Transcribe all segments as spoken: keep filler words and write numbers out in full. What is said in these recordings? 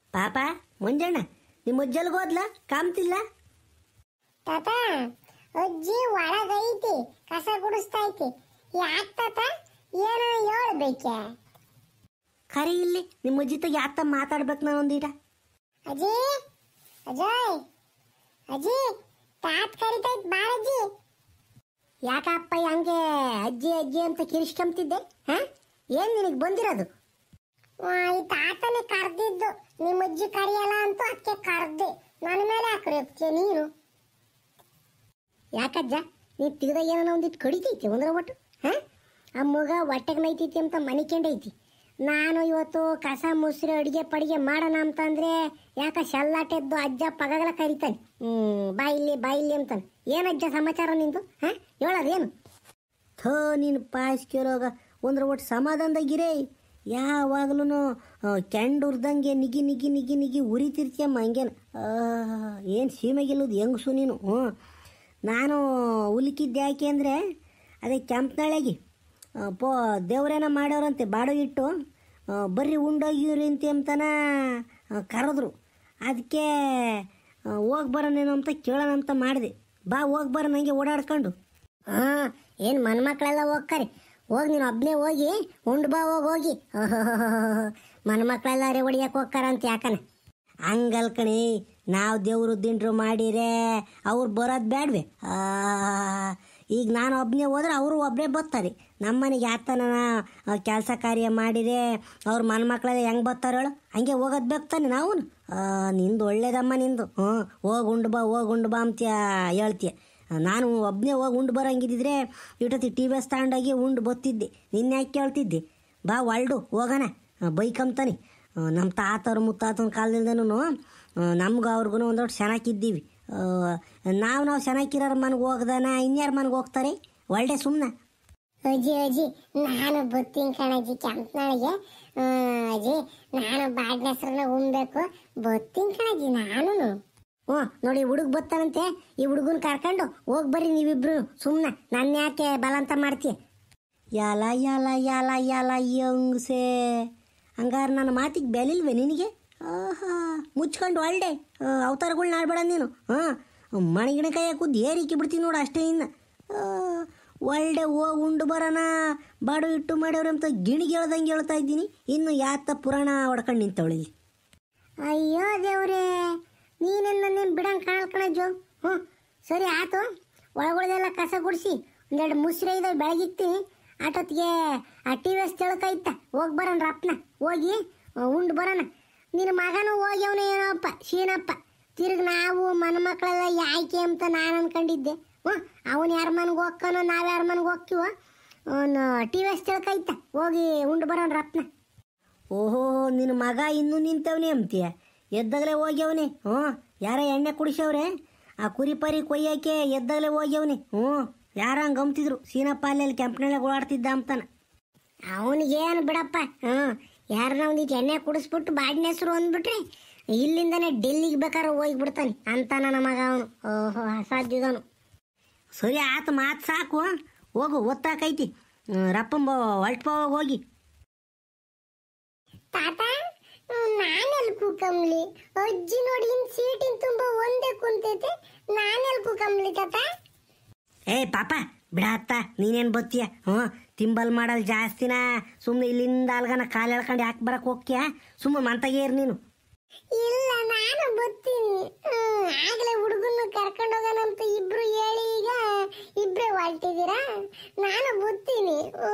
ಪಾಪ ಮುಂಜಾನ ನಿಮ್ಮ ಅಜ್ಜಲ್ಗೆ ಹೋದ್ಲ ಕಾಮ್ತಿಲ್ಲ. ತಾತ ಅಜ್ಜಿ ಒಳಗೈತಿ ಕಸ ಗುಡಿಸ್ತಾ ಐತಿ. ಯಾಕೆ ತಾತ ಏನೋ ಹೇಳ್ಬೇಕೆ? ಖರಿ ಇಲ್ಲಿ ನಿಮ್ಮ ಅಜ್ಜಿ ತಗ ಯಾತ ಮಾತಾಡ್ಬೇಕು ನಾನು ಒಂದೀಟ. ಅಜ್ಜಿ ಅಜಯ್ ಅಜ್ಜಿ ತಾತ ಕರಿತೈತ್ ಬಾರಜ್ಜಿ. ಯಾಕಪ್ಪ ಹಂಗೆ ಅಜ್ಜಿ ಅಜ್ಜಿ ಅಂತ ಕಿರಿಸ್ಕೊಂತಿದ್ದೆ? ಹಾ ಏನ್ ನಿನಗೆ ಬಂದಿರೋದು? ಈ ತಾತನೇ ಕರ್ದಿದ್ದು, ನಿಮ್ಮ ಅಜ್ಜಿ ಕರಿಯಲ್ಲ ಅಂತ ಅದಕ್ಕೆ ಕರ್ದೆ. ನನ್ನ ಮೇಲೆ ಹಾಕ್ರಿ ನೀನು. ಯಾಕಜ್ಜ ನೀ ತಿಗದ ಏನೋ ಒಂದಿಟ್ಟು ಕಡಿತೈತಿ ಒಂದ್ರ ಒಟ್ಟು. ಹಾ ಆ ಮಗ ಹೊಟ್ಟೆಗೆ ನೈತೈತಿ ಅಂತ ಮನಿಕೊಂಡೈತಿ. ನಾನು ಇವತ್ತು ಕಸ ಮುಸ್ರೆ ಅಡಿಗೆ ಪಡಿಗೆ ಮಾಡೋಣ ಅಂತಂದ್ರೆ ಯಾಕ ಶಲ್ಲಾಟೆದ್ದು ಅಜ್ಜ ಪಗಗಳ ಕರಿತಾನೆ. ಹ್ಮ್ ಬಾಯಿಲ್ಲಿ ಬಾಯಿಲ್ಲಿ ಅಂತಾನೆ. ಏನಜ್ಜ ಸಮಾಚಾರ ನಿಂದು? ಹಾ ಹೇಳೋದೇನು? ಥೋ ನೀನು ಪಾಯಿಸ್ಕಿರೋಗ ಒಂದ್ರ ಒಟ್ಟು ಸಮಾಧಾನದಾಗಿರೇ. ಯಾವಾಗ್ಲೂ ಕೆಂಡುರ್ದಂಗೆ ನಿಗಿ ನಿಗಿ ನಿಗಿ ನಿಗಿ ಉರಿತಿರ್ತೀಯಮ್ಮ ಹಂಗೇನು. ಏನು ಸೀಮೆಗಿಲ್ಲದು ಹೆಂಗಸು ನೀನು. ಹ್ಞೂ ನಾನು ಉಲ್ಕಿದ್ದೆ ಯಾಕೆ ಅಂದರೆ ಅದೇ ಕೆಂಪನಳೆಗೆ ಪೋ ದೇವ್ರೇನ ಮಾಡೋರಂತೆ ಬಾಡು ಇಟ್ಟು ಬರ್ರಿ ಉಂಡೋಗಿರಿ ಅಂತ ಅಂತನ ಕರೆದ್ರು. ಅದಕ್ಕೆ ಹೋಗಿ ಬರೋನೇನೋ ಅಂತ ಕೇಳೋಣ ಅಂತ ಮಾಡಿದೆ. ಬಾ ಹೋಗಿ ಬರೋ ನನಗೆ ಓಡಾಡ್ಕೊಂಡು. ಹಾಂ ಏನು ಮನ ಮಕ್ಕಳೆಲ್ಲ ಹೋಗ್ತಾರೆ. ಹೋಗಿ ನೀನು ಒಬ್ಬನೇ ಹೋಗಿ ಉಂಡು ಬಾ ಹೋಗಿ ಹೋಗಿ ಮನ ಮಕ್ಕಳೆಲ್ಲ ಅರೆ ಹೊಡಿಯಕ್ಕೆ ಹೋಗ್ತಾರಂತ ಯಾಕನ? ಹಂಗಲ್ ಕಣಿ, ನಾವು ದೇವ್ರು ದಿಂಡ್ರು ಮಾಡಿರೆ ಅವ್ರು ಬರೋದು ಬೇಡವೆ? ಈಗ ನಾನು ಒಬ್ಬನೇ ಹೋದ್ರೆ ಅವರು ಒಬ್ಬರೇ ಬರ್ತಾರೆ. ನಮ್ಮನೆಗೆ ಯಾತನ ಕೆಲಸ ಕಾರ್ಯ ಮಾಡಿದರೆ ಅವ್ರ ಮನ ಮಕ್ಕಳೆಲ್ಲ ಹೆಂಗೆ ಬರ್ತಾರೆ ಹೇಳು? ಹಂಗೆ ಹೋಗೋದು ಬೇಕು ತಾನೆ ನಾವು. ನಿಂದು ಒಳ್ಳೇದಮ್ಮ ನಿಂದು. ಹ್ಞೂ ಹೋಗಿ ಉಂಡು ಬಾ ಹೋಗಿ ಉಂಡು ಬಾ ಅಂತ ಹೇಳ್ತೀಯ. ನಾನು ಒಬ್ಬನೇ ಹೋಗಿ ಉಂಡು ಬರೋಂಗಿದ್ದಿದ್ರೆ ಇಟ್ಟೊತ್ತಿ ಟಿ ವಿ ಎಸ್ ತಗೊಂಡೋಗಿ ಉಂಡು ಬತ್ತಿದ್ದೆ. ನಿನ್ನೆ ಯಾಕೆ ಕೇಳ್ತಿದ್ದೆ? ಬಾ ಒಳ್ಡು ಹೋಗೋಣ ಬೈಕಂತಾನೆ. ನಮ್ಮ ತಾತವ್ರ ಮುತ್ತಾತನ ಕಾಲದಿಂದನೂ ನಮ್ಗೆ ಅವ್ರಿಗೂ ಒಂದೊಟ್ಟು ಚೆನ್ನಾಗಿದ್ದೀವಿ. ನಾವು ನಾವು ಚೆನ್ನಾಗಿರೋರ ಮನೆಗೆ ಹೋಗ್ದಾನ ಇನ್ಯಾರ ಮನೆಗೆ ಹೋಗ್ತಾರೆ? ಒಳ್ಳೆ ಸುಮ್ಮನೆ. ಅಜ್ಜಿ ಅಜ್ಜಿ ನಾನು ಬತ್ತೀನಿ ಕಣಜ್ಜಿ ಕೆಂಪನಾಳಿಗೆ. ಅಜ್ಜಿ ನಾನು ಬಾಡಿನ ಹೆಸ್ರನ್ನ ಉಣ್ಬೇಕು ಬತ್ತೀನಿ ಕಣಜ್ಜಿ ನಾನು. ಹ್ಞೂ ನೋಡಿ ಹುಡುಗ ಬರ್ತಾನಂತೆ. ಈ ಹುಡುಗನ ಕರ್ಕೊಂಡು ಹೋಗಿ ಬರ್ರಿ ನೀವಿಬ್ರು ಸುಮ್ಮನೆ. ನನ್ನ ಯಾಕೆ ಬಲಂತ ಮಾಡ್ತೀಯ? ಯಾಲ ಯಾಲ ಯಾಲ ಯಾಲ ಯಂಗ್ಸೆ ಹಂಗಾರೆ ನನ್ನ ಮಾತಿಗೆ ಬೆಲಿಲ್ವೇ ನಿನಗೆ? ಆಹಾ ಮುಚ್ಕೊಂಡು ಒಳ್ಳೆ ಅವತಾರಗಳ್ನ ಆಡ್ಬೇಡ ನೀನು. ಹಾಂ ಮಣಿಗಿಣ ಕೈಯಾಗ ಕೂದ್ದು ಏರಿಕೆ ಬಿಡ್ತೀನಿ ನೋಡು ಅಷ್ಟೇ. ಇನ್ನು ಒಳ್ಳೆ ಹೋಗಿ ಉಂಡು ಬರೋಣ ಬಾಡು ಇಟ್ಟು ಮಾಡ್ಯವ್ರೆ ಅಂತ ಗಿಣಿಗೆ ಹೇಳ್ದಂಗೆ ಹೇಳ್ತಾ ಇದ್ದೀನಿ. ಇನ್ನು ಯಾತ ಪುರಾಣ ಹೊಡ್ಕೊಂಡು ನಿಂತವಳಿಲ್ಲಿ. ಅಯ್ಯೋ ದೇವ್ರೇ, ನೀನೇನು ನನ್ನೇನು ಬಿಡಂಗೆ ಕಾಣಲ್ಕಣಜ್ಜು. ಹ್ಞೂ ಸರಿ ಆಯ್ತು. ಒಳಗೊಳದೆಲ್ಲ ಕಸ ಗುಡಿಸಿ ಒಂದೆರಡು ಮುಸ್ರೆ ಇದಾವೆ ಬೆಳಗಿಕ್ತೀನಿ. ಆಟೊತ್ತಿಗೆ ಆ ಟಿ ವಿ ಎಸ್ ತಿಳ್ಕೈತ ಹೋಗಿ ಬರೋಣ ರಪ್ನ ಹೋಗಿ ಉಂಡು ಬರೋಣ. ನಿನ್ನ ಮಗನೂ ಹೋಗಿ ಅವನು ಏನೋಪ್ಪ ಶೀನಪ್ಪ. ತಿರ್ಗಿ ನಾವು ಮನ ಮಕ್ಕಳೆಲ್ಲ ಯಾಕೆ ಅಂತ ನಾನು ಅನ್ಕೊಂಡಿದ್ದೆ. ಹ್ಞೂ ಅವನು ಯಾರ ಮನೆಗೆ ಹೋಗ್ಕನೋ ನಾವು ಯಾರ ಮನೆಗೆ ಹೋಗ್ತೀವೋ ಅವನು ಟಿ ವಿ ಎಸ್ ತಿಳ್ಕೈತ ಹೋಗಿ ಉಂಡು ಬರೋಣ ರಪ್ನ. ಓಹೋ ನಿನ್ನ ಮಗ ಇನ್ನೂ ನಿಂತವನೇ ಅಂತೀಯ? ಎದ್ದಾಗಲೇ ಹೋಗ್ಯವನೆ. ಹ್ಞೂ ಯಾರ ಎಣ್ಣೆ ಕುಡಿಸವ್ರೆ ಆ ಕುರಿ ಪರಿ ಕೊಯ್ಯಕ್ಕೆ ಎದ್ದಾಗಲೇ ಹೋಗ್ಯವನೆ. ಹ್ಞೂ ಯಾರ ಹಂಗೆ ಗಮ್ತಿದ್ರು ಸೀನಪ್ಪ ಅಲ್ಲೆಲ್ಲಿ ಕೆಂಪನಳ್ಳಿ ಓಡಾಡ್ತಿದ್ದ ಅಂತಾನ. ಅವನಿಗೇನು ಬಿಡಪ್ಪ. ಹ್ಞೂ ಯಾರನ್ನ ಒಂದಿಟ್ಟು ಎಣ್ಣೆ ಕುಡಿಸ್ಬಿಟ್ಟು ಬಾಡಿನ ಹೆಸರು ಅಂದ್ಬಿಟ್ರೆ ಇಲ್ಲಿಂದನೇ ಡೆಲ್ಲಿಗೆ ಬೇಕಾದ್ರೆ ಹೋಗಿಬಿಡ್ತಾನೆ ಅಂತ ನನ್ನ ಮಗ ಅವನು. ಓಹೋ ಅಸಾಧ್ಯದವನು. ಸರಿ ಆತು ಮಾತು ಸಾಕು. ಹೋಗು ಒತ್ತಾಕೈತಿ ರಪ್ಪಂಬ ಹೊಲ್ಟ್ಪ ಹೋಗಿ. ತಾತ ನಾನೆಲ್ಲಿ ಕೂಕಂಬ್ಲಿ? ಅಜ್ಜಿ ನೋಡಿ ಇನ್ ಸೀಟಿನ ತುಂಬ ಒಂದೇ ಕುಂತೈತೆ, ನಾನೆಲ್ಲಿ ಕೂಕಂಬ್ಲಿ ತಾತ? ಏ ಪಾಪ ಬಿಡತ್ತ ನೀನೇನು ಬತ್ತೀಯ? ಹ್ಞೂ ತಿಂಬಲ್ ಮಾಡಲ್ ಜಾಸ್ತಿನ. ಸುಮ್ಮನೆ ಇಲ್ಲಿಂದ ಅಲ್ಗನ ಕಾಲು ಎಳ್ಕೊಂಡು ಯಾಕೆ ಬರಕ್ಕೆ ಹೋಗ್ತೀಯ? ಸುಮ್ಮನೆ ಮಂತಾಗೇರು ನೀನು. ಇಲ್ಲ ನಾನು ಬತ್ತೀನಿ. ಆಗಲೇ ಹುಡುಗನ ಕರ್ಕೊಂಡು ಹೋಗೋಣಂತ ಇಬ್ರು ಹೇಳಿ ಈಗ ಇಬ್ರೇ ಹೊಲ್ಟಿದ್ದೀರಾ? ನಾನು ಬತ್ತೀನಿ. ಓ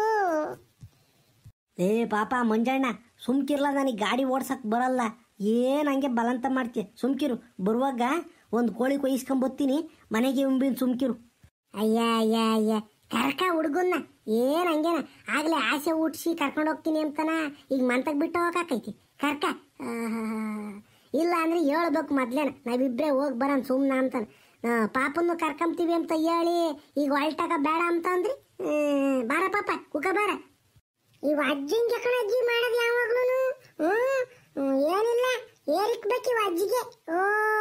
ಏ ಪಾಪ ಮಂಜಣ್ಣ ಸುಮ್ಕಿರ್ಲ, ನನಗೆ ಗಾಡಿ ಓಡ್ಸಕ್ಕೆ ಬರಲ್ಲ. ಏನು ಹಂಗೆ ಬಲಂತ ಮಾಡ್ತೀಯ? ಸುಮ್ಕಿರು. ಬರುವಾಗ ಒಂದು ಕೋಳಿ ಕೊಯ್ಸ್ಕೊಂಬತ್ತೀನಿ ಮನೆಗೆ ಉಂಬಿನ. ಸುಮ್ಕಿರು. ಅಯ್ಯ ಅಯ್ಯ ಅಯ್ಯ ಕರ್ಕ ಹುಡುಗನ್ನ ಏನು ಹಂಗೇನ ಆಗಲೇ ಆಸೆ ಹುಟ್ಟಿಸಿ ಕರ್ಕೊಂಡು ಹೋಗ್ತೀನಿ ಅಂತಾನ ಈಗ ಮಂತಕ್ಕೆ ಬಿಟ್ಟು ಹೋಗಾಕೈತಿ. ಕರ್ಕ ಇಲ್ಲ ಅಂದ್ರೆ ಹೇಳ್ಬೇಕು ಮೊದ್ಲೇನ ನಾವಿಬ್ರೇ ಹೋಗಿ ಬರೋಣ ಸುಮ್ಮನೆ ಅಂತಾನೆ. ಪಾಪನ್ನು ಕರ್ಕೊಂತೀವಿ ಅಂತ ಹೇಳಿ ಈಗ ಹೊಲ್ಟಾಗ ಬೇಡ ಅಂತ ಅಂದ್ರಿ. ಬಾರ ಪಾಪ ಕುಕ ಬಾರ. ಇವು ಅಜ್ಜಿಂಗೆ ಕಣ ಅಜ್ಜಿ ಮಾಡೋದು ಯಾವಾಗ್ಲೂ. ಹ್ಞೂ ಏನಿಲ್ಲ ಏರಿಕ್ಬೇಕು ಇವು ಅಜ್ಜಿಗೆ. ಓ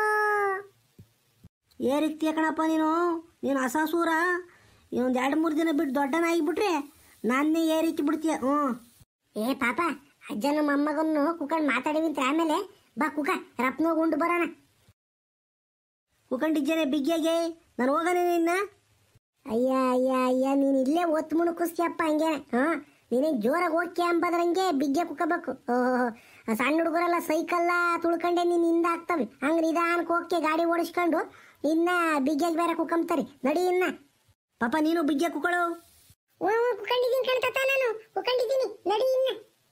ಏರಿಕ್ತೀಯ ಕಣಪ್ಪ ನೀನು. ನೀನು ಅಸಾಸೂರ. ಇನ್ನೊಂದು ಎರಡು ಮೂರು ದಿನ ಬಿಟ್ಟು ದೊಡ್ಡನ ಆಗಿಬಿಟ್ರೆ ನಾನೇ ಏರಿಕೆ ಬಿಡ್ತೀಯ. ಹ್ಞೂ ಏ ಪಾಪ ಅಜ್ಜನ ಮೊಮ್ಮಗನ್ನು ಕುತ್ಕೊಂಡು ಮಾತಾಡಿವಿಂತ ಆಮೇಲೆ ಬಾ ಕುಕ ರಪ್ನೋಗಿ ಉಂಡು ಬರೋಣ. ಕುಕೊಂಡಿದ್ದೇನೆ ಬಿಗ್ಗೆಗೆ ನಾನು ಹೋಗೋಣ ನಿನ್ನ. ಅಯ್ಯ ಅಯ್ಯ ಅಯ್ಯ ನೀನು ಇಲ್ಲೇ ಒತ್ತು ಮುಣುಕಿಸ್ತೀಯಪ್ಪ ಹಂಗೆ. ಹಾಂ ನೀನೇ ಜೋರಾಗಿ ಹೋಗ್ಕೆ ಅಂಬದ್ರಂಗೆ ಬಿಗ್ಗೆ ಕುಕ್ಕಬೇಕು. ಓಹೋ ಸಣ್ಣ ಹುಡುಗರೆಲ್ಲ ಸೈಕಲ್ಲ ತುಳ್ಕೊಂಡೆ ನೀನು ಹಿಂದೆ ಆಗ್ತವೆ. ಹಂಗೆ ನಿಧಾನಕ್ಕೆ ಹೋಗ್ಕೆ ಗಾಡಿ ಓಡಿಸ್ಕೊಂಡು ಇನ್ನ ಬಿಗ್ಗೆಗೆ ಬೇರೆ ಕುಕ್ಕಂಬ್ತಾರೆ. ನಡಿ ಇನ್ನ ಪಾಪ ನೀನು ಬಿಗ್ಗೆ ಕುಕ್ಕಳು. ಓ ಕುಕೊಂಡಿದ್ದೀನಿ ಕಣ್ತಾತ, ನಾನು ಕುಕೊಂಡಿದ್ದೀನಿ, ನಡಿ ಇನ್ನ.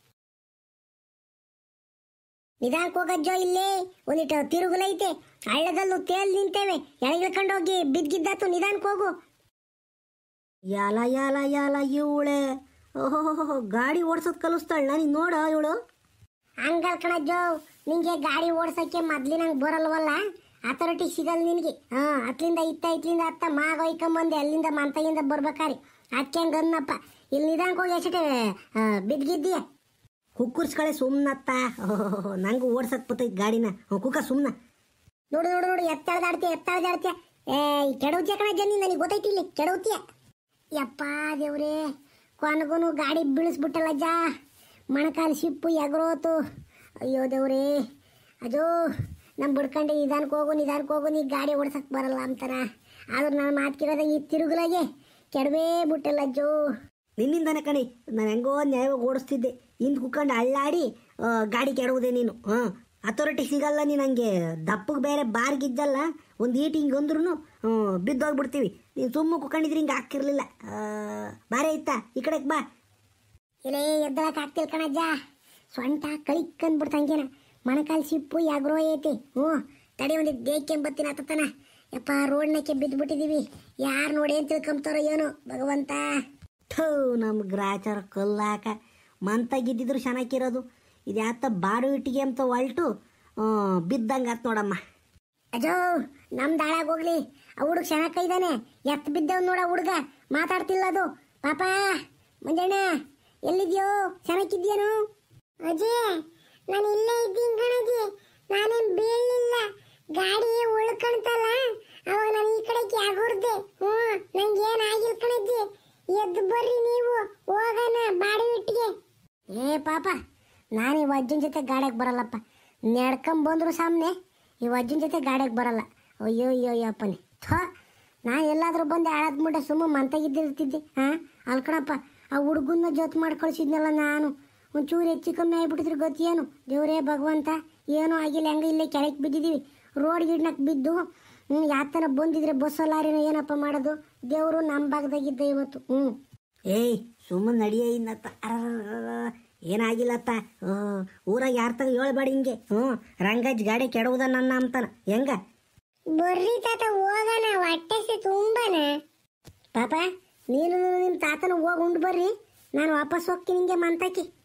ನಿಧಾನಕ್ಕೆ ಹೋಗಜ್ಜೋ. ಇಲ್ಲೇ ಒಂದಿಟ್ಟು ತಿರುಗುಲೈತೆ, ಹಳ್ಳದಲ್ಲೂ ತೇಲ್ ನಿಂತೇವೆ, ಎಳಗಿಳ್ಕೊಂಡು ಹೋಗಿ ಬಿದ್ದಿದ್ದಾತು. ನಿಧಾನಕ್ಕೆ ಹೋಗು. ಯಾಲ ಯಾಲ ಯಾಲ ಇವಳೆ ಓಹೋ ಗಾಡಿ ಓಡ್ಸೋದು ಕಲಿಸ್ತಾಳ ನನಗೆ ನೋಡ ಇವಳು. ಹಂಗಲ್ ಕಣಜ್ಜೋ, ನಿಂಗೆ ಗಾಡಿ ಓಡ್ಸೋಕ್ಕೆ ಮೊದ್ಲಿನಂಗೆ ಬರಲ್ವಲ್ಲ, ಅಥಾರಿಟಿ ಸಿಗಲ್ಲ ನಿನಗೆ. ಹಾಂ ಅತ್ಲಿಂದ ಇತ್ತ ಇತ್ಲಿಂದ ಅತ್ತ ಮಾಗ ಒಯ್ಕೊಂಬಂದೆ ಅಲ್ಲಿಂದ ಮಂತಗಿಂದ ಬರ್ಬೇಕಾರೆ. ಅದಕ್ಕೆ ಹಂಗೆ ಅನ್ನಪ್ಪ. ಇಲ್ಲಿ ನಿಧಾನಕ್ಕೆ ಹೋಗಿ ಎಷ್ಟೇ ಬಿದ್ದಿದ್ದೀಯ. ಕುಕ್ಕರ್ಸ್ಕಳೆ ಸುಮ್ಮನತ್ತ. ಓಹೋ ನಂಗೆ ಓಡ್ಸಕ್ ಬತ್ತೈತೆ ಗಾಡಿನ. ಕುಕ್ಕ ಸುಮ್ಮನ. ನೋಡು ನೋಡು ನೋಡು ಎತ್ತಾಳ್ದಾಡ್ತೀಯ ಎತ್ತಾಳ್ದಾಡ್ತೀಯ. ಏ ಕೆಡವುತ್ತೀಯ ಕಣ ಜನಿ, ನನಗೆ ಗೊತ್ತೈತಿ ಇಲ್ಲಿ ಕೆಡವುತ್ತೀಯ. ಯಪ್ಪ ದೇವ್ರೇ, ಕೊನೆಗೂ ಗಾಡಿ ಬೀಳಿಸ್ಬಿಟ್ಟಲ್ಲಜ್ಜ. ಮೊಣಕಾಲು ಶಿಪ್ಪು ಎಗರೋತು. ಅಯ್ಯೋ ದೇವ್ರೇ, ಅದು ನಮ್ಮ ಬಿಡ್ಕೊಂಡು ನಿಧಾನಕ್ಕೆ ಹೋಗು ನಿಧಾನಕ್ಕೆ ಹೋಗು, ನೀ ಗಾಡಿ ಓಡ್ಸಕ್ಕೆ ಬರಲ್ಲ ಅಂತಾನ. ಆದ್ರೆ ನಾನು ಮಾತ್ಕಿರೋದ ಈ ತಿರುಗುಲಾಗೆ ಕೆಡವೇ ಬಿಟ್ಟಲ್ಲಜ್ಜೋ. ನಿನ್ನಿಂದಾನೆ ಕಣಿ, ನಾನು ಹೆಂಗೋ ನ್ಯಾಯವಾಗಿ ಓಡಿಸ್ತಿದ್ದೆ. ಹಿಂದೆ ಕುತ್ಕೊಂಡು ಅಳ್ಳಾಡಿ ಗಾಡಿ ಕೆಡವುದೆ ನೀನು. ಹಾಂ ಅಥಾರಿಟಿ ಸಿಗಲ್ಲ ನೀನು. ಹಂಗೆ ದಪ್ಪಗೆ ಬೇರೆ ಬಾರ್ಗಿದ್ದಲ್ಲ, ಒಂದು ಈಟ್ ಹಿಂಗೆ ಅಂದ್ರೂ ಬಿದ್ದೋಗ್ಬಿಡ್ತೀವಿ. ನೀನು ಸುಮ್ಮ ಕುತ್ಕೊಂಡಿದ್ರೆ ಹಿಂಗೆ ಹಾಕಿರ್ಲಿಲ್ಲ. ಬಾರೇ ಇತ್ತಾ ಈ ಕಡೆಗೆ ಬಾ. ಇಲ್ಲೇ ಎದ್ದಳಕ್ಕೆ ಆಗ್ತಿಲ್ಲ ಕಣಜ್ಜ, ಸೊಂಟ ಕಳಿಕ್ಕಂದ್ಬಿಡ್ತಂಗೇನ. ಮೊಣಕಾಲು ಶಿಪ್ಪು ಯಾಗ್ರೋ ಐತಿ. ಹ್ಞೂ ತಡಿ ಒಂದಿದ್ದು ದೇಕೆಂಬತ್ತಿನ ಹತ್ತತನ. ಯಪ್ಪ ರೋಡ್ನಕ್ಕೆ ಬಿದ್ದುಬಿಟ್ಟಿದ್ದೀವಿ. ಯಾರು ನೋಡಿ ಏನು ತಿಳ್ಕೊಂತಾರೋ ಏನೋ ಭಗವಂತ. ಥೂ ನಮ್ಮ ಗ್ರಾಚಾರ ಕಲ್ಲಾಕ ಮಂತಾಗಿದ್ದಿದ್ರು ಚೆನ್ನಾಗಿರೋದು. ಇದು ಯಾತ ಬಾಡು ಇಟ್ಟಿಗೆ ಅಂತ ಹೊಲ್ಟು ಬಿದ್ದಂಗೆ ಆತ್ ನೋಡಮ್ಮ. ಅಜೋ ನಮ್ಮ ದಾಳಾಗ ಹೋಗ್ಲಿ, ಆ ಹುಡುಗ ಶನಕ ಇದ್ದಾನೆ. ಎತ್ತು ಬಿದ್ದವ್ ನೋಡ ಹುಡುಗ, ಮಾತಾಡ್ತಿಲ್ಲ ಅದು. ಪಾಪ ಮಂಜಣ್ಣ ಎಲ್ಲಿದ್ಯೋ, ಶನಕ್ಕಿದ್ಯೇನು? ಅಜೇ ನಾನು ಇಲ್ಲೇ ಇದ್ದೀನಿ ಕಣಜಿ, ನಾನೇನು ಬೀಳಲಿಲ್ಲ. ಗಾಡಿ ಉಳ್ಕಣ್ತಲ್ಲ ಅವಾಗ ನಾನು ಈ ಕಡೆಗೆ ಆಗೋರ್ದೆ. ಹ್ಞೂ ನಂಗೆ ಏನಾಗಿಲ್ಲ ಕಣಜ್ಜಿ, ಎದ್ದು ಬರ್ರಿ ನೀವು ಹೋಗೋಣ ಬಾಡಿ ಇಟ್ಟಿಗೆ. ಏ ಪಾಪ, ನಾನು ಈ ವಜ್ಜನ ಜೊತೆ ಗಾಡಿಗೆ ಬರಲ್ಲಪ್ಪ. ನಡ್ಕೊಂಬಂದ್ರು ಸಾಮ್ನೆ, ಈ ವಜ್ಜನ ಜೊತೆ ಗಾಡಿಗೆ ಬರಲ್ಲ. ಅಯ್ಯೋ ಅಯ್ಯೋ ಅಪ್ಪನೇ. ಥೋ ನಾನು ಎಲ್ಲಾದ್ರೂ ಬಂದು ಆಳದ ಮುಡ್ಡೆ ಸುಮ್ಮ ಮಂತಾಗಿದ್ದಿರ್ತಿದ್ದೆ. ಹಾಂ ಅಲ್ಕಣಪ್ಪ, ಆ ಹುಡುಗನ್ನ ಜೊತೆ ಮಾಡಿ ಕಳಿಸಿದ್ನಲ್ಲ ನಾನು. ಒಂಚೂರು ಹೆಚ್ಚು ಕಮ್ಮಿ ಆಗಿಬಿಟ್ಟಿದ್ರೆ ಗೊತ್ತೇನು ದೇವರೇ ಭಗವಂತ. ಏನೂ ಆಗಿಲ್ಲ, ಹೆಂಗೆ ಇಲ್ಲೇ ಕೆಳಗೆ ಬಿದ್ದಿದ್ದೀವಿ. ರೋಡ್ ಗಿಡ್ನಕ್ಕೆ ಬಿದ್ದು ಹ್ಞೂ ಯಾತನ ಬಂದಿದ್ರೆ ಬಸ್ಸೋ ಲಾರಿನೋ ಏನಪ್ಪ ಮಾಡೋದು. ದೇವರು ನಮ್ಮ ಭಾಗದಾಗಿದ್ದ ಇವತ್ತು. ಹ್ಞೂ ಏಯ್ ಸುಮ್ಮನೆ ನಡಿಯ ಇನ್ನತ್ತ. ಏನಾಗಿಲ್ಲತ್ತ. ಊರಾಗ ಯಾರ ತಗ ಹೇಳ್ಬೇಡಿ ಹಿಂಗೆ. ಹ್ಞೂ ರಂಗಜ್ಜ ಗಾಡಿ ಕೆಡವುದ ನನ್ನ ಅಂತಾನ. ಹೆಂಗ ಬರ್ರಿ ತಾತ ಹೋಗೋಣ, ಹೊಟ್ಟೆ ತುಂಬಾನ. ಪಾಪ ನೀನು ನಿಮ್ಮ ತಾತನ ಹೋಗಿ ಉಂಡು ಬರ್ರಿ, ನಾನು ವಾಪಸ್ ಹೋಗ್ತೀನಿ ಹಿಂಗೆ ಮಂತಾಕಿ.